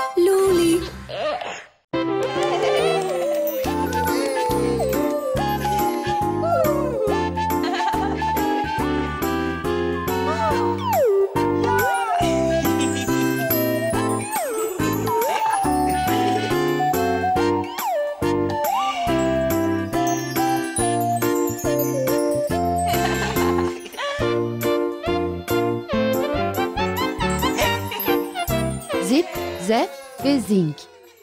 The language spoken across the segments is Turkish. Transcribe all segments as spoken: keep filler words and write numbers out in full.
Luli. Zip, Zep ve Zink.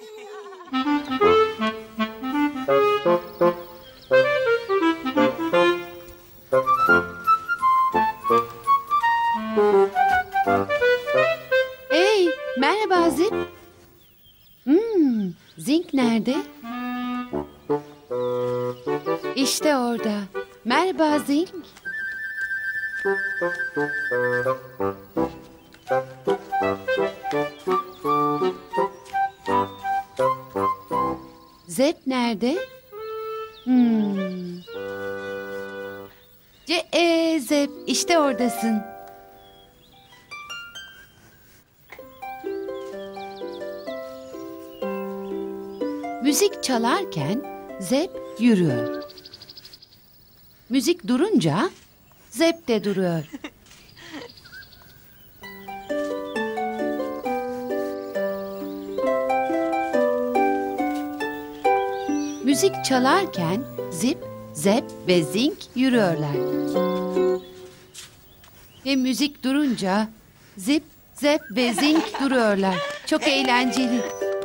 Hey, merhaba Zip. Hmm, Zink nerede? İşte orada. Merhaba Zink. Zep nerede? Hmm. Ce e Zep, işte oradasın. Müzik çalarken Zep yürüyor. Müzik durunca Zep de duruyor. Müzik çalarken Zip, Zep ve Zink yürüyorlar. Ve müzik durunca Zip, Zep ve Zink duruyorlar. Çok eğlenceli.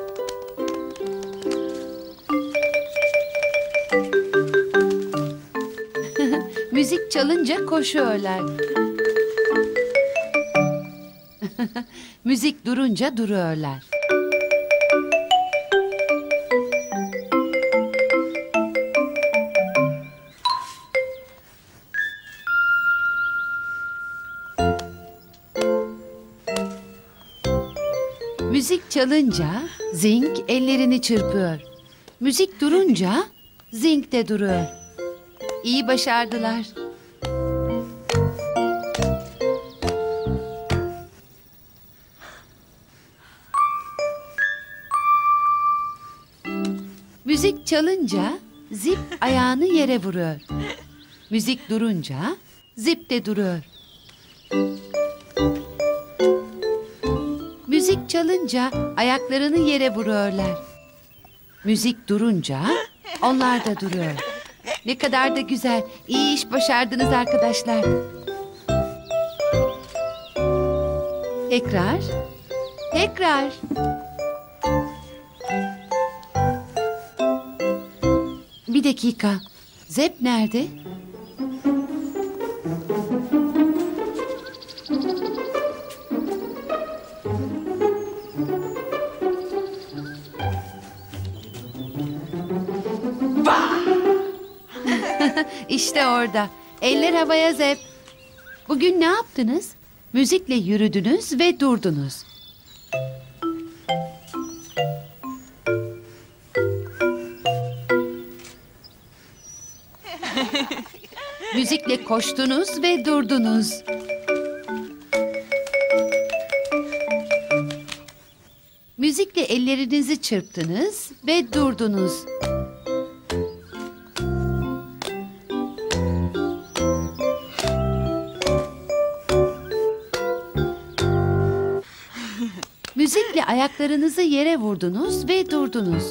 Müzik çalınca koşuyorlar. Müzik durunca duruyorlar. Müzik çalınca Zink ellerini çırpıyor. Müzik durunca Zink de duruyor. İyi başardılar. Müzik çalınca Zip ayağını yere vuruyor. Müzik durunca Zip de duruyor. Müzik çalınca ayaklarını yere vuruyorlar. Müzik durunca onlar da duruyor. Ne kadar da güzel. İyi iş başardınız arkadaşlar. Tekrar. Tekrar. Bir dakika. Zep nerede? İşte orada. Eller havaya Zep. Bugün ne yaptınız? Müzikle yürüdünüz ve durdunuz. Müzikle koştunuz ve durdunuz. Müzikle ellerinizi çırptınız ve durdunuz. Müzikle ayaklarınızı yere vurdunuz ve durdunuz.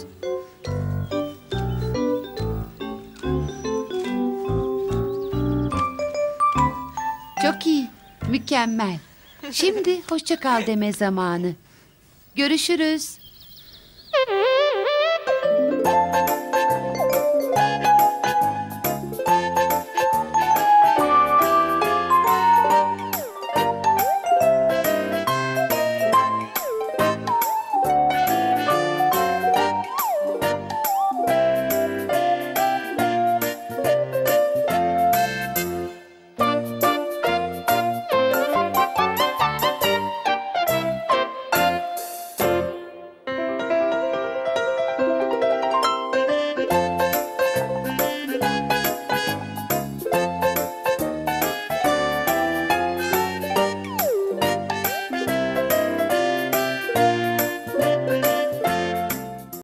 Çok iyi, mükemmel. Şimdi hoşça kal deme zamanı. Görüşürüz.